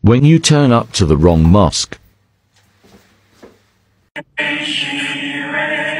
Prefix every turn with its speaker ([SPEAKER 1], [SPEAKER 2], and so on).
[SPEAKER 1] When you turn up to the wrong mosque.
[SPEAKER 2] Is she ready?